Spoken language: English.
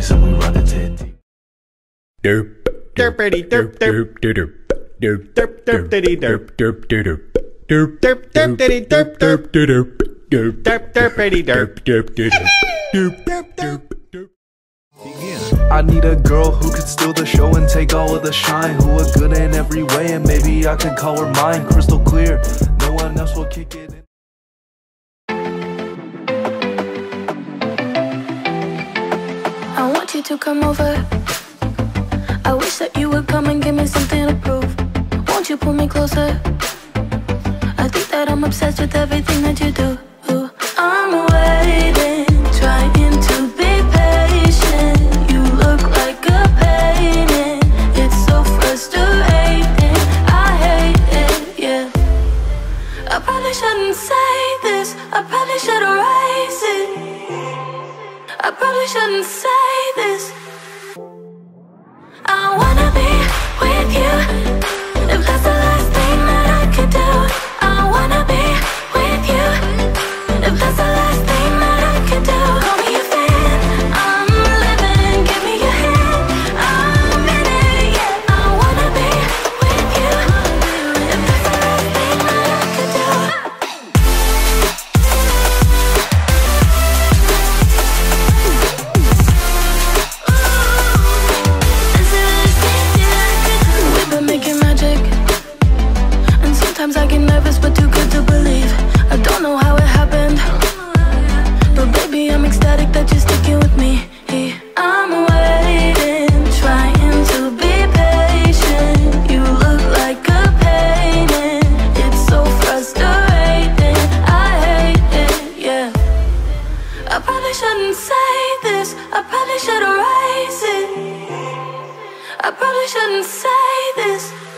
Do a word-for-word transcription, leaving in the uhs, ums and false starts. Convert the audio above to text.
boys and we run it deep. Derp, derpity derp derp derp derp derp derp diddy derp derp derp derp derp derp diddy derp derp derp derp derp derpity derp derp derp derp derp derp. I need a girl who could steal the show and take all of the shine, who are good in every way, and maybe I could call her mine. Crystal clear, no one else will kick it in. I want you to come over. I wish that you would come and give me something to prove. Won't you pull me closer? I think that I'm obsessed with everything that you do. I'm waiting, trying to be patient. You look like a painting. It's so frustrating. I hate it, yeah. I probably shouldn't say this. I probably should erase it. I probably shouldn't say this. I wanna be with you. If that's the last thing that I could do, I wanna be with you. If that's the last thing that I could do, call me a fan. I'm living, give me your hand. I'm in it, yeah. I wanna be with you. If that's the last thing that I could do. We've been making magic, and sometimes I get nervous but too good to believe. I don't know how it happened, but baby I'm ecstatic that you're sticking with me. I'm waiting, trying to be patient. You look like a painting. It's so frustrating. I hate it, yeah. I probably shouldn't say this. I probably should erase it. I probably shouldn't say this.